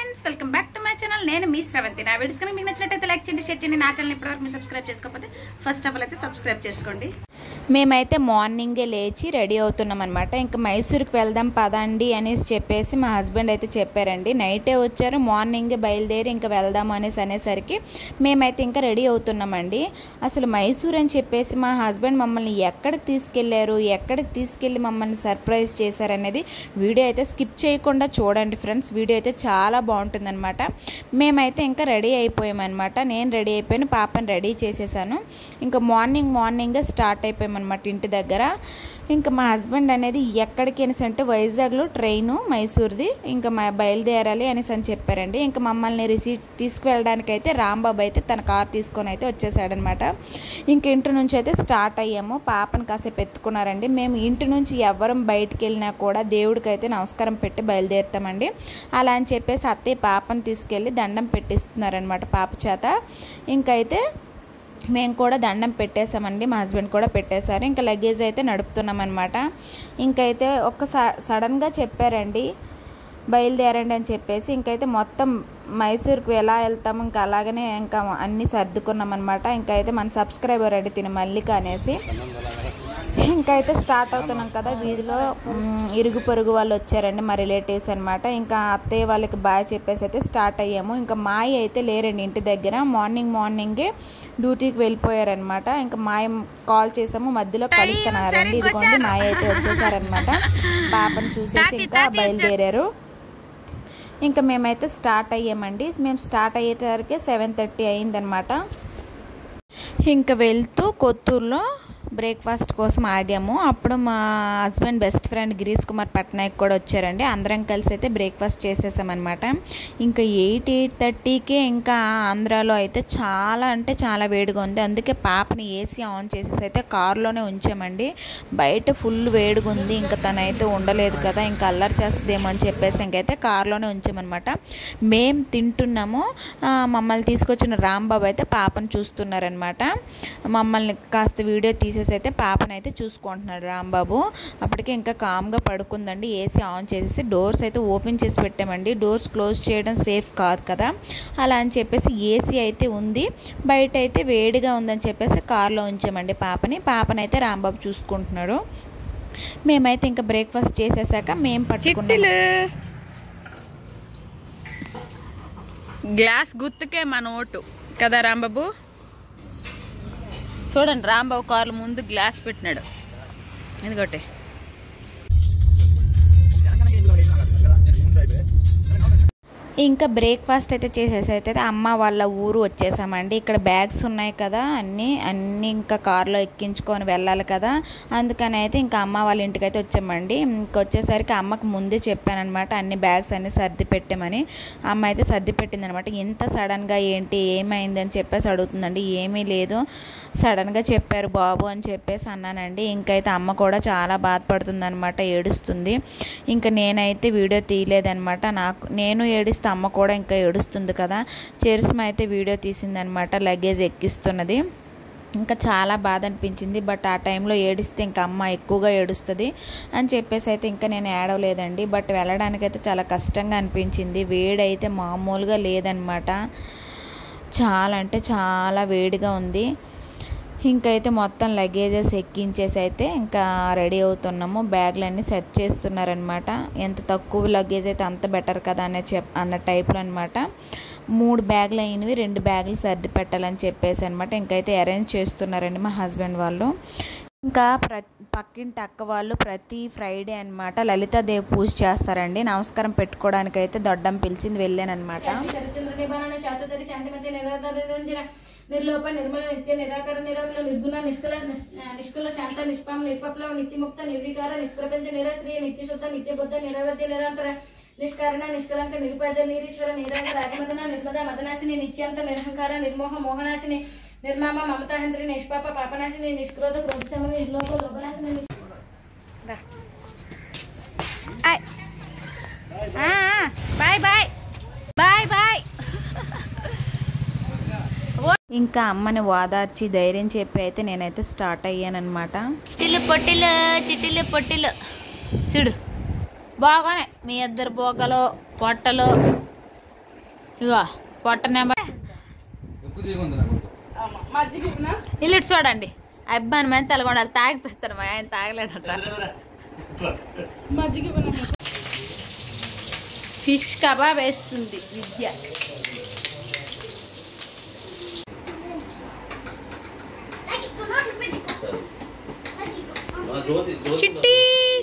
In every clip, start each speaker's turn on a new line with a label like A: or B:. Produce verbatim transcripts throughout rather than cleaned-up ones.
A: Friends welcome back to my channel. నేను మీ శ్రవంతి. నా వీడియోస్ కనుక మీకు నచ్చినట్లయితే లైక్ చేయండి, షేర్ చేయండి. నా ఛానల్ ఇప్పటివరకు మీరు సబ్స్క్రైబ్ చేసుకోకపోతే ఫస్ట్ ఆఫ్ ఆల్ అయితే సబ్స్క్రైబ్ చేసుకోండి.
B: మేమైతే మార్నింగే లేచి రెడీ అవుతున్నాం అనమాట. ఇంకా మైసూర్కి వెళ్దాం పదండి అనేసి చెప్పేసి మా హస్బెండ్ అయితే చెప్పారండి. నైటే వచ్చారు, మార్నింగే బయలుదేరి ఇంకా వెళ్దాము అనేసి అనేసరికి మేమైతే ఇంకా రెడీ అవుతున్నామండి. అసలు మైసూర్ అని చెప్పేసి మా హస్బెండ్ మమ్మల్ని ఎక్కడికి తీసుకెళ్లారు, ఎక్కడికి తీసుకెళ్ళి మమ్మల్ని సర్ప్రైజ్ చేశారనేది వీడియో అయితే స్కిప్ చేయకుండా చూడండి ఫ్రెండ్స్. వీడియో అయితే చాలా బాగుంటుందన్నమాట. మేమైతే ఇంకా రెడీ అయిపోయామన్నమాట. నేను రెడీ అయిపోయాను, పాపని రెడీ చేసేసాను. ఇంకా మార్నింగ్ మార్నింగే స్టార్ట్ అయిపోయామన్నమాట ఇంటి దగ్గర. ఇంకా మా హస్బెండ్ అనేది ఎక్కడికి అనేసి అంటే వైజాగ్లో ట్రైను మైసూర్ది, ఇంకా మా బయలుదేరాలి అనేసి అని చెప్పారండి. ఇంకా మమ్మల్ని రిసీవ్ తీసుకువెళ్ళడానికి అయితే రాంబాబు అయితే తన కార్ తీసుకొని అయితే వచ్చేసాడనమాట. ఇంక ఇంటి నుంచి అయితే స్టార్ట్ అయ్యాము. పాపను కాసేపు ఎత్తుకున్నారండి. మేము ఇంటి నుంచి ఎవరం బయటికి వెళ్ళినా కూడా దేవుడికి అయితే నమస్కారం పెట్టి బయలుదేరుతామండి. అలా అని చెప్పేసి అత్తయ్య పాపను తీసుకెళ్ళి దండం పెట్టిస్తున్నారనమాట పాప చేత. ఇంకైతే మేము కూడా దండం పెట్టేసామండి, మా హస్బెండ్ కూడా పెట్టేశారు. ఇంకా లగేజ్ అయితే నడుపుతున్నాం అనమాట. ఇంకైతే ఒక సడన్గా చెప్పారండి బయలుదేరండి అని చెప్పేసి. ఇంకైతే మొత్తం మైసూర్కి ఎలా వెళ్తాము ఇంకా అలాగనే ఇంకా అన్నీ సర్దుకున్నాం అనమాట. ఇంకైతే మన సబ్స్క్రైబర్ అండి తిన మల్లిక అనేసి. ఇంకైతే స్టార్ట్ అవుతున్నాం కదా, వీధిలో ఇరుగు పొరుగు వాళ్ళు వచ్చారండి, మా రిలేటివ్స్ అనమాట. ఇంకా అత్తయ్య వాళ్ళకి బాయ్ చెప్పేసి అయితే స్టార్ట్ అయ్యాము. ఇంకా మాయ అయితే లేరండి ఇంటి దగ్గర, మార్నింగ్ మార్నింగే డ్యూటీకి వెళ్ళిపోయారనమాట. ఇంకా మాయ కాల్ చేసాము, మధ్యలో కలుస్తున్నారండి. ఇదిగోండి మాయ అయితే వచ్చేసారనమాట. పాపను చూసేసి ఇంకా బయలుదేరారు. ఇంకా మేమైతే స్టార్ట్ అయ్యామండి. మేము స్టార్ట్ అయ్యేసరికి సెవెన్ థర్టీ అయిందనమాట. ఇంకా వెళ్తూ కొత్తూరులో బ్రేక్ఫాస్ట్ కోసం ఆగాము. అప్పుడు మా husband best friend Girish Kumar Patnaik కూడా వచ్చారండి. అందరం కలిసి అయితే బ్రేక్ఫాస్ట్ చేసేసామన్నమాట. ఇంకా ఎయిట్ ఎయిట్ థర్టీకే ఇంకా ఆంధ్రాలో అయితే చాలా అంటే చాలా వేడిగా ఉంది. అందుకే పాపని ఏసీ ఆన్ చేసేసి అయితే కారులోనే ఉంచామండి. బయట ఫుల్ వేడిగా ఉంది, ఇంకా తనైతే ఉండలేదు కదా, ఇంకా అల్లరి చేస్తుందేమో అని చెప్పేసి ఇంకైతే కారులోనే ఉంచామన్నమాట. మేము తింటున్నాము, మమ్మల్ని తీసుకొచ్చిన రాంబాబు అయితే పాపను చూస్తున్నారనమాట. మమ్మల్ని కాస్త వీడియో తీసేసి అయితే పాపను అయితే చూసుకుంటున్నాడు రాంబాబు. అప్పటికే ఇంకా కామ్గా పడుకుందండి. ఏసీ ఆన్ చేసేసి డోర్స్ అయితే ఓపెన్ చేసి పెట్టామండి. డోర్స్ క్లోజ్ చేయడం సేఫ్ కాదు కదా, అలా అని చెప్పేసి ఏసీ అయితే ఉంది, బయట అయితే వేడిగా ఉందని చెప్పేసి కార్లో ఉంచామండి పాపని. పాపని అయితే రాంబాబు చూసుకుంటున్నాడు. మేమైతే ఇంకా బ్రేక్ఫాస్ట్ చేసేసాక మేము పట్టుకున్నాం.
A: గ్లాస్ గుర్తుకే మన ఓటు కదా రాంబాబు. చూడండి రాంబాబు కార్లు ముందు గ్లాస్ పెట్టినాడు. ఎందుకంటే
B: ఇంకా బ్రేక్ఫాస్ట్ అయితే చేసేసి అయితే అమ్మ వాళ్ళ ఊరు వచ్చేసామండి. ఇక్కడ బ్యాగ్స్ ఉన్నాయి కదా, అన్నీ అన్నీ ఇంకా కార్లో ఎక్కించుకొని వెళ్ళాలి కదా, అందుకని అయితే ఇంకా అమ్మ వాళ్ళ ఇంటికి అయితే వచ్చామండి. ఇంక వచ్చేసరికి అమ్మకు ముందే చెప్పానమాట అన్ని బ్యాగ్స్ అన్నీ సర్ది పెట్టామని. అమ్మ అయితే సర్ది పెట్టిందనమాట. ఇంత సడన్గా ఏంటి ఏమైంది అని చెప్పేసి అడుగుతుందండి. ఏమీ లేదు, సడన్గా చెప్పారు బాబు అని చెప్పేసి అన్నానండి. ఇంకైతే అమ్మ కూడా చాలా బాధపడుతుంది అనమాట, ఏడుస్తుంది. ఇంకా నేనైతే వీడియో తీయలేదనమాట. నాకు నేను ఏడిస్తే అమ్మ కూడా ఇంకా ఏడుస్తుంది కదా. చెర్స్మ అయితే వీడియో తీసిందనమాట, లగేజ్ ఎక్కిస్తున్నది. ఇంకా చాలా బాధ అనిపించింది. బట్ ఆ టైంలో ఏడిస్తే ఇంకా అమ్మ ఎక్కువగా ఏడుస్తుంది అని చెప్పేసి అయితే ఇంకా నేను ఏడవలేదండి. బట్ వెళ్ళడానికైతే చాలా కష్టంగా అనిపించింది. వేడి అయితే మామూలుగా లేదనమాట, చాలా అంటే చాలా వేడిగా ఉంది. ఇంకైతే మొత్తం లగేజెస్ ఎక్కించేసి అయితే ఇంకా రెడీ అవుతున్నాము. బ్యాగ్లన్నీ సెట్ చేస్తున్నారనమాట. ఎంత తక్కువ లగేజ్ అయితే అంత బెటర్ కదా అనే చెప్ అన్న టైప్లో అనమాట. మూడు బ్యాగులు అయినవి రెండు బ్యాగులు సర్ది పెట్టాలని చెప్పేసి అనమాట. ఇంకైతే అరేంజ్ చేస్తున్నారండి మా హస్బెండ్ వాళ్ళు. ఇంకా ప్ర పక్కింటి అక్క వాళ్ళు ప్రతి ఫ్రైడే అనమాట లలితాదేవి పూజ చేస్తారండి. నమస్కారం పెట్టుకోవడానికి అయితే దొడ్డం పిలిచింది, వెళ్ళానమాట.
C: నిర్లోప నిర్మల నిత్య నిరాకర నిరాకుల నిర్గుణ నిష్కల నిష్కుల శాంత నిష్పామ నిర్పప్లవ నిత్యముక్త నిర్వికార నిష్ప్రపంచ నిరస్త్రీయ నిత్యశుద్ధ నిత్యబుద్ధ నిరవధ్య నిరంతర నిష్కారణ నిష్కలంక నిరుపాద నీరీశ్వర నిరాగ రాజమదన నిర్మద మదనాశిని నిత్యాంత నిరహంకార నిర్మోహ మోహనాశిని నిర్మామ మమతాహంత్రి నిష్పాప పాపనాశిని నిష్క్రోధ క్రోధ సమని నిర్లోభ లోభనాశిని.
A: Bye bye bye bye.
B: ఇంకా అమ్మని వాదార్చి ధైర్యం చెప్పి అయితే నేనైతే స్టార్ట్ అయ్యానమాట.
A: చిట్టిలు పొట్టిలు చిట్టిలు పొట్టిలు చూడు బాగానే మీ ఇద్దరు బోకలు పొట్టలు
B: ఇగో పొట్ట నెంబర్ ఇల్లు చూడండి అబ్బాయి మంది తెలగొండాలి తాగిపిస్తాను మా ఆయన తాగలేడట ఫిష్ కబాబ్ వేస్తుంది విద్య చిట్టి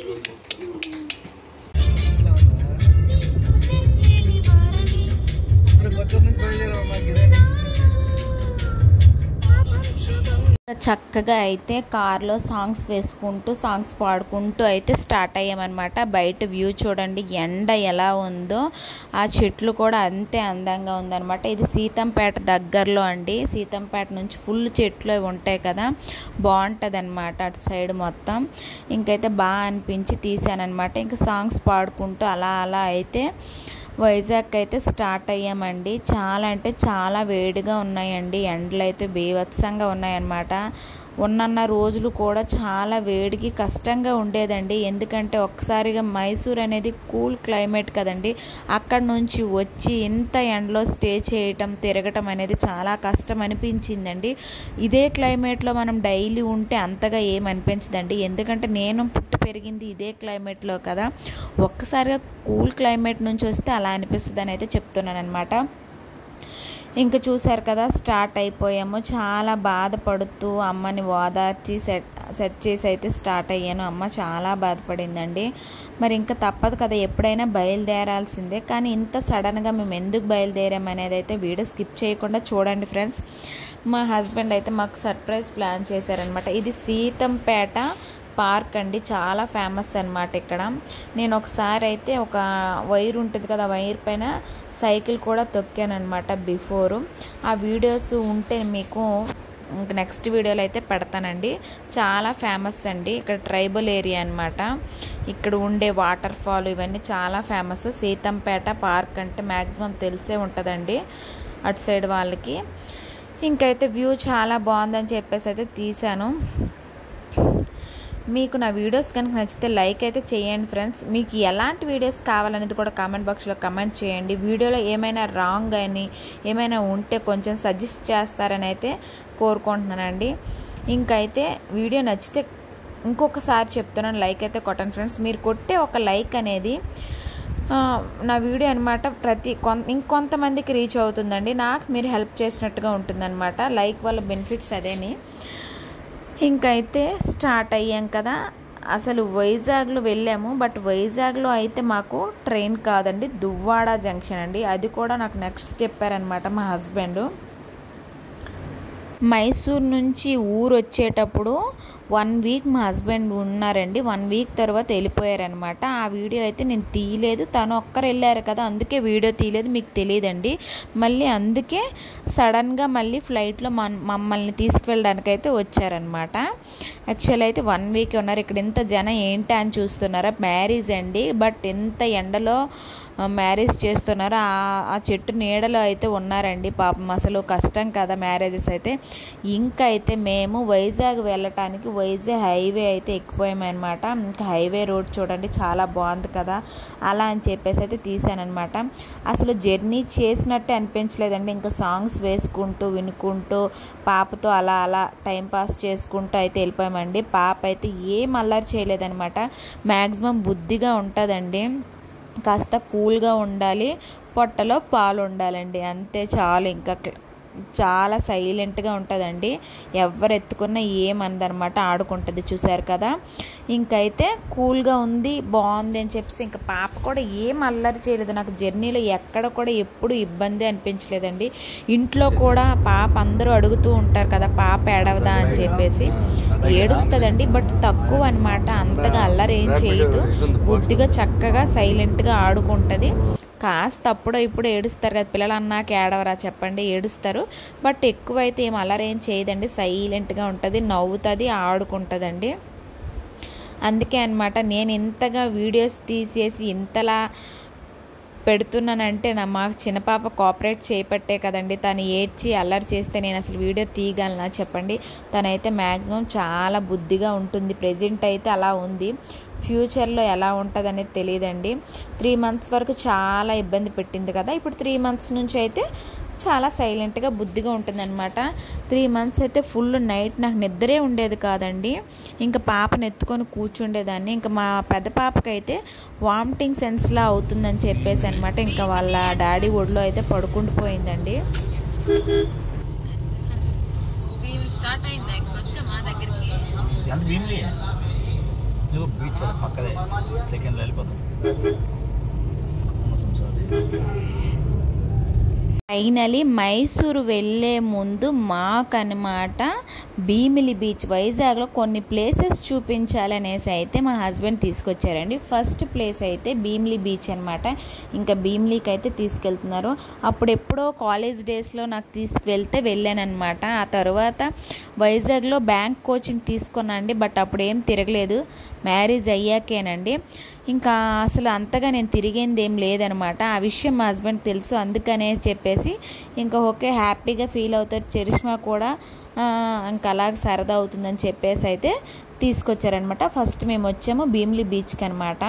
B: చక్కగా అయితే కార్లో సాంగ్స్ వేసుకుంటూ సాంగ్స్ పాడుకుంటూ అయితే స్టార్ట్ అయ్యామన్నమాట. బయట వ్యూ చూడండి ఎండ ఎలా ఉందో, ఆ చెట్లు కూడా అంతే అందంగా ఉందన్నమాట. ఇది సీతంపేట దగ్గరలో అండి. సీతంపేట నుంచి ఫుల్ చెట్లు ఉంటాయి కదా, బాగుంటుంది అనమాట అటు సైడ్ మొత్తం. ఇంకైతే బాగా అనిపించి తీసానమాట. ఇంకా సాంగ్స్ పాడుకుంటూ అలా అలా అయితే వైజాగ్ అయితే స్టార్ట్ అయ్యామండి. చాలా అంటే చాలా వేడిగా ఉన్నాయండి, ఎండలు అయితే బీభత్సంగా ఉన్నాయన్నమాట. ఉన్నన్న రోజులు కూడా చాలా వేడికి కష్టంగా ఉండేదండి. ఎందుకంటే ఒక్కసారిగా మైసూర్ అనేది కూల్ క్లైమేట్ కదండి, అక్కడ నుంచి వచ్చి ఇంత ఎండలో స్టే చేయటం తిరగటం అనేది చాలా కష్టం అనిపించిందండి. ఇదే క్లైమేట్లో మనం డైలీ ఉంటే అంతగా ఏమనిపించదండి, ఎందుకంటే నేను పుట్టి పెరిగింది ఇదే క్లైమేట్లో కదా. ఒక్కసారిగా కూల్ క్లైమేట్ నుంచి వస్తే అలా అనిపిస్తుంది అని అయితే చెప్తున్నాను అనమాట. ఇంకా చూసారు కదా స్టార్ట్ అయిపోయాము. చాలా బాధపడుతూ అమ్మని ఓదార్చి సెట్ సెట్ చేసి అయితే స్టార్ట్ అయ్యాను. అమ్మ చాలా బాధపడిందండి. మరి ఇంకా తప్పదు కదా, ఎప్పుడైనా బయలుదేరాల్సిందే. కానీ ఇంత సడన్గా మేము ఎందుకు బయలుదేరామనేది అయితే వీడియో స్కిప్ చేయకుండా చూడండి ఫ్రెండ్స్. మా హస్బెండ్ అయితే మాకు సర్ప్రైజ్ ప్లాన్ చేశారనమాట. ఇది సీతంపేట పార్క్ అండి, చాలా ఫేమస్ అనమాట ఇక్కడ. నేను ఒకసారి అయితే ఒక వైర్ ఉంటుంది కదా, వైర్ పైన సైకిల్ కూడా తొక్కానమాట బిఫోరు. ఆ వీడియోస్ ఉంటే మీకు ఇంక నెక్స్ట్ వీడియోలో అయితే పెడతానండి. చాలా ఫేమస్ అండి, ఇక్కడ ట్రైబల్ ఏరియా అనమాట. ఇక్కడ ఉండే వాటర్ ఫాల్ ఇవన్నీ చాలా ఫేమస్. సీతంపేట పార్క్ అంటే మ్యాక్సిమం తెలిసే ఉంటుందండి అటు సైడ్ వాళ్ళకి. ఇంకైతే వ్యూ చాలా బాగుందని చెప్పేసి అయితే తీసాను. మీకు నా వీడియోస్ కనుక నచ్చితే లైక్ అయితే చేయండి ఫ్రెండ్స్. మీకు ఎలాంటి వీడియోస్ కావాలనేది కూడా కామెంట్ బాక్స్లో కమెంట్ చేయండి. వీడియోలో ఏమైనా రాంగ్ అని ఏమైనా ఉంటే కొంచెం సజెస్ట్ చేస్తారని అయితే కోరుకుంటున్నానండి. ఇంకైతే వీడియో నచ్చితే ఇంకొకసారి చెప్తున్నాను, లైక్ అయితే కొట్టండి ఫ్రెండ్స్. మీరు కొట్టే ఒక లైక్ అనేది నా వీడియో అనమాట ప్రతి కొ ఇంకొంతమందికి రీచ్ అవుతుందండి, నాకు మీరు హెల్ప్ చేసినట్టుగా ఉంటుందన్నమాట. లైక్ వల్ల బెనిఫిట్స్ అదేని. ఇంకైతే స్టార్ట్ అయ్యాం కదా. అసలు వైజాగ్లో వెళ్ళాము, బట్ వైజాగ్లో అయితే మాకు ట్రైన్ కాదండి, దువ్వాడ జంక్షన్ అండి. అది కూడా నాకు నెక్స్ట్ చెప్పారనమాట మా హస్బెండ్. మైసూర్ నుంచి ఊరు వచ్చేటప్పుడు వన్ వీక్ మా హస్బెండ్ ఉన్నారండి. వన్ వీక్ తర్వాత వెళ్ళిపోయారనమాట. ఆ వీడియో అయితే నేను తీయలేదు, తను ఒక్కరు వెళ్ళారు కదా అందుకే వీడియో తీయలేదు, మీకు తెలియదండి. మళ్ళీ అందుకే సడన్గా మళ్ళీ ఫ్లైట్లో మమ్మల్ని తీసుకువెళ్ళడానికి అయితే వచ్చారనమాట. యాక్చువల్ అయితే వన్ వీక్ ఉన్నారు. ఇక్కడ ఇంత జనం ఏంటి అని చూస్తున్నారా, మ్యారేజ్ అండి. బట్ ఎంత ఎండలో మ్యారేజ్ చేస్తున్నారు, ఆ చెట్టు నీడలో అయితే ఉన్నారండి పాపం. అసలు కష్టం కదా మ్యారేజెస్ అయితే. ఇంకా అయితే మేము వైజాగ్ వెళ్ళటానికి వైజాగ్ హైవే అయితే ఎక్కిపోయామన్నమాట. ఇంకా హైవే రోడ్ చూడండి చాలా బాగుంది కదా, అలా అని చెప్పేసి అయితే తీసానమాట. అసలు జర్నీ చేసినట్టే అనిపించలేదండి. ఇంకా సాంగ్స్ వేసుకుంటూ వినుకుంటూ పాపతో అలా అలా టైంపాస్ చేసుకుంటూ అయితే వెళ్ళిపోయామండి. పాప అయితే ఏం అల్లరి చేయలేదన్నమాట. మ్యాక్సిమం బుద్ధిగా ఉంటుందండి, కాస్త కూల్గా ఉండాలి, పొట్టలో పాలు ఉండాలండి, అంతే చాలు. ఇంకా చాలా సైలెంట్గా ఉంటుందండి, ఎవరు ఎత్తుకున్నా ఏమన్నదనమాట, ఆడుకుంటుంది. చూసారు కదా. ఇంకైతే కూల్గా ఉంది, బాగుంది అని చెప్పేసి ఇంకా పాప కూడా ఏం అల్లరి చేయలేదు. నాకు జర్నీలో ఎక్కడ కూడా ఎప్పుడు ఇబ్బంది అనిపించలేదండి. ఇంట్లో కూడా పాప అందరూ అడుగుతూ ఉంటారు కదా పాప ఏడవదా అని చెప్పేసి, ఏడుస్తుందండి బట్ తక్కువ అనమాట, అంతగా అల్లరి ఏం చేయదు. బుద్ధిగా చక్కగా సైలెంట్గా ఆడుకుంటుంది. కాస్త అప్పుడో ఇప్పుడు ఏడుస్తారు కదా పిల్లలు అన్నాక, ఏడవరా చెప్పండి, ఏడుస్తారు. బట్ ఎక్కువైతే ఏం అల్లరి ఏం చేయదండి, సైలెంట్గా ఉంటుంది, నవ్వుతుంది, ఆడుకుంటుందండి. అందుకే అనమాట నేను ఇంతగా వీడియోస్ తీసేసి ఇంతలా పెడుతున్నానంటే నా మాకు చిన్న పాప కోఆపరేట్ చేయబట్టే కదండి. తను ఏడ్చి అల్లరి చేస్తే నేను అసలు వీడియో తీయగలనా చెప్పండి. తనైతే మ్యాక్సిమం చాలా బుద్ధిగా ఉంటుంది. ప్రెజెంట్ అయితే అలా ఉంది. ఫ్యూచర్లో ఎలా ఉంటుంది అనేది తెలియదండి. త్రీ మంత్స్ వరకు చాలా ఇబ్బంది పెట్టింది కదా, ఇప్పుడు త్రీ మంత్స్ నుంచి అయితే చాలా సైలెంట్గా బుద్ధిగా ఉంటుందన్నమాట. త్రీ మంత్స్ అయితే ఫుల్ నైట్ నాకు నిద్రే ఉండేది కాదండి. ఇంకా పాపను ఎత్తుకొని కూర్చుండేదాన్ని. ఇంకా మా పెద్ద పాపకైతే వామిటింగ్ సెన్స్లా అవుతుందని చెప్పేసి అనమాట ఇంకా వాళ్ళ డాడీ ఒడిలో అయితే పడుకుండిపోయిందండి. స్టార్ట్ అయిందా ఇంకొచ్చా మా దగ్గరికి?
D: ఎంత భీమిలి బీచ్ పక్కదే సెకండ్లో వెళ్ళిపోతాం.
B: ఫైనలీ మైసూరు వెళ్ళే ముందు మాకనమాట భీమిలి బీచ్ వైజాగ్లో కొన్ని ప్లేసెస్ చూపించాలనేసి అయితే మా హస్బెండ్ తీసుకొచ్చారండి. ఫస్ట్ ప్లేస్ అయితే భీమిలి బీచ్ అనమాట. ఇంకా భీమిలికి అయితే తీసుకెళ్తున్నారు. అప్పుడెప్పుడో కాలేజ్ డేస్లో నాకు తీసుకువెళ్తే వెళ్ళానమాట. ఆ తర్వాత వైజాగ్లో బ్యాంక్ కోచింగ్ తీసుకున్నాండి, బట్ అప్పుడు ఏం తిరగలేదు, మ్యారేజ్ అయ్యాకేనండి. ఇంకా అసలు అంతగా నేను తిరిగింది ఏం లేదనమాట. ఆ విషయం మా హస్బెండ్ తెలుసు, అందుకనే చెప్పేసి ఇంకా ఓకే హ్యాపీగా ఫీల్ అవుతారు. చరిష్మా కూడా ఇంకా అలాగే సరదా అవుతుందని చెప్పేసి అయితే తీసుకొచ్చారనమాట. ఫస్ట్ మేము వచ్చాము భీమిలి బీచ్కి అనమాట.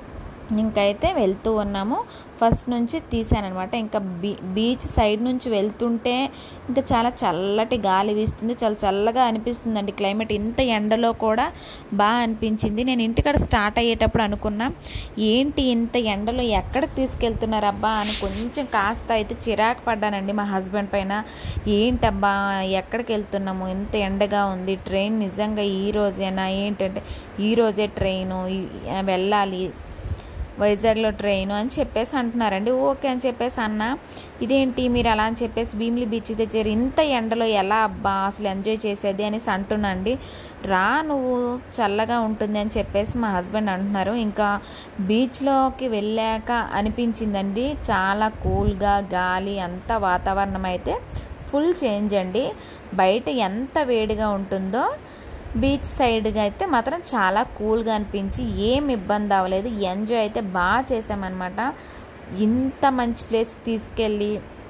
B: ఇంకైతే వెళ్తూ ఉన్నాము. ఫస్ట్ నుంచి తీసానమాట. ఇంకా బీ బీచ్ సైడ్ నుంచి వెళ్తుంటే ఇంకా చాలా చల్లటి గాలి వీస్తుంది, చాలా చల్లగా అనిపిస్తుందండి క్లైమేట్. ఇంత ఎండలో కూడా బాగా అనిపించింది. నేను ఇంటికాడ స్టార్ట్ అయ్యేటప్పుడు అనుకున్నా ఏంటి ఇంత ఎండలో ఎక్కడికి తీసుకెళ్తున్నారు అబ్బా అని కొంచెం కాస్త అయితే చిరాకు పడ్డానండి మా హస్బెండ్ పైన. ఏంటబ్బా ఎక్కడికి వెళ్తున్నాము, ఇంత ఎండగా ఉంది, ట్రైన్ నిజంగా ఈ రోజేనా ఏంటంటే ఈ రోజే ట్రైను వెళ్ళాలి వైజాగ్లో ట్రైను అని చెప్పేసి అంటున్నారండి. ఓకే అని చెప్పేసి అన్న, ఇదేంటి మీరు అలా అని చెప్పేసి భీమిలి బీచ్ తెచ్చారు, ఇంత ఎండలో ఎలా అబ్బా అసలు ఎంజాయ్ చేసేది అనేసి అంటున్నాండి. రా నువ్వు చల్లగా ఉంటుంది అని చెప్పేసి మా హస్బెండ్ అంటున్నారు. ఇంకా బీచ్లోకి వెళ్ళాక అనిపించిందండి చాలా కూల్గా గాలి అంతా వాతావరణం అయితే ఫుల్ చేంజ్ అండి. బయట ఎంత వేడిగా ఉంటుందో బీచ్ సైడ్గా అయితే మాత్రం చాలా కూల్గా అనిపించి ఏం ఇబ్బంది అవ్వలేదు. ఎంజాయ్ అయితే బాగా చేసామన్నమాట. ఇంత మంచి ప్లేస్కి తీసుకెళ్ళి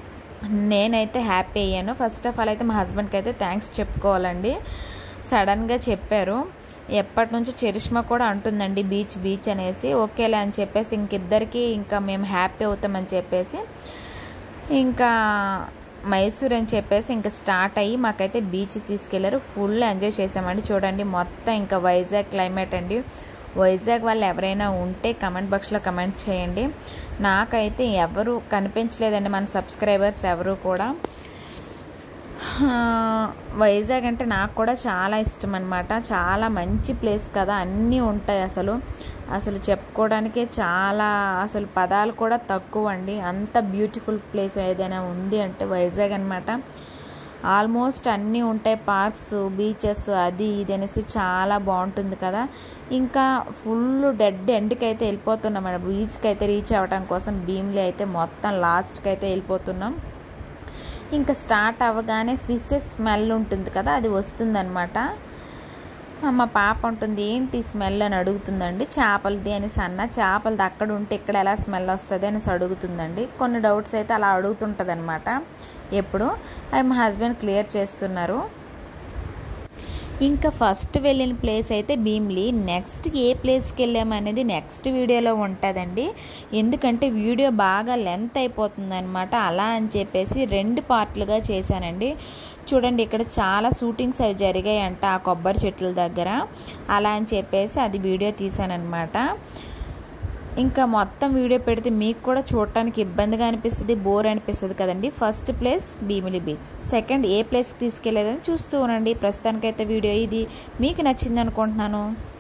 B: నేనైతే హ్యాపీ అయ్యాను. ఫస్ట్ ఆఫ్ ఆల్ అయితే మా హస్బెండ్కి అయితే థ్యాంక్స్ చెప్పుకోవాలండి. సడన్గా చెప్పారు. ఎప్పటి నుంచో చరిష్మా కూడా అంటుందండి బీచ్ బీచ్ అనేసి. ఓకేలే అని చెప్పేసి ఇంకిద్దరికి ఇంకా మేము హ్యాపీ అవుతామని చెప్పేసి ఇంకా మైసూర్ అని చెప్పేసి ఇంకా స్టార్ట్ అయ్యి మాకైతే బీచ్ తీసుకెళ్లారు. ఫుల్ ఎంజాయ్ చేసామండి. చూడండి మొత్తం ఇంకా వైజాగ్ క్లైమేట్ అండి. వైజాగ్ వాళ్ళు ఎవరైనా ఉంటే కమెంట్ బాక్స్లో కమెంట్ చేయండి. నాకైతే ఎవరు కనిపించలేదండి మన సబ్స్క్రైబర్స్ ఎవరు కూడా. వైజాగ్ అంటే నాకు కూడా చాలా ఇష్టం అనమాట. చాలా మంచి ప్లేస్ కదా, అన్నీ ఉంటాయి. అసలు అసలు చెప్పుకోవడానికే చాలా అసలు పదాలు కూడా తక్కువ అండి. అంత బ్యూటిఫుల్ ప్లేస్ ఏదైనా ఉంది అంటే వైజాగ్ అనమాట. ఆల్మోస్ట్ అన్నీ ఉంటాయి, పార్క్స్, బీచెస్, అది ఇది అనేసి చాలా బాగుంటుంది కదా. ఇంకా ఫుల్ డెడ్ ఎండ్కి అయితే వెళ్ళిపోతున్నాం అండి. బీచ్కి అయితే రీచ్ అవ్వడం కోసం భీమిలి అయితే మొత్తం లాస్ట్కి అయితే వెళ్ళిపోతున్నాం. ఇంకా స్టార్ట్ అవ్వగానే ఫిషెస్ స్మెల్ ఉంటుంది కదా, అది వస్తుందన్నమాట. మా పాప ఉంటుంది ఏంటి స్మెల్ అని అడుగుతుందండి. చేపలది అనేసి అన్న, చేపలది అక్కడ ఉంటే ఇక్కడ ఎలా స్మెల్ వస్తుంది అనేసి అడుగుతుందండి. కొన్ని డౌట్స్ అయితే అలా అడుగుతుంటుంది అనమాట ఎప్పుడు. అవి మా హస్బెండ్ క్లియర్ చేస్తున్నారు. ఇంకా ఫస్ట్ వెళ్ళిన ప్లేస్ అయితే భీమిలి. నెక్స్ట్ ఏ ప్లేస్కి వెళ్ళామనేది నెక్స్ట్ వీడియోలో ఉంటుందండి. ఎందుకంటే వీడియో బాగా లెంత్ అయిపోతుంది అనమాట. అలా అని చెప్పేసి రెండు పార్ట్లుగా చేశానండి. చూడండి ఇక్కడ చాలా షూటింగ్స్ అవి జరిగాయంట ఆ కొబ్బరి చెట్ల దగ్గర. అలా అని చెప్పేసి అది వీడియో తీసానమాట. ఇంకా మొత్తం వీడియో పెడితే మీకు కూడా చూడటానికి ఇబ్బందిగా అనిపిస్తుంది, బోర్ అనిపిస్తుంది కదండి. First place Bheemili beach, second ఏ ప్లేస్కి తీసుకెళ్ళేదని చూస్తూ ఉండండి. ప్రస్తుతానికైతే వీడియో ఇది మీకు నచ్చింది అనుకుంటున్నాను.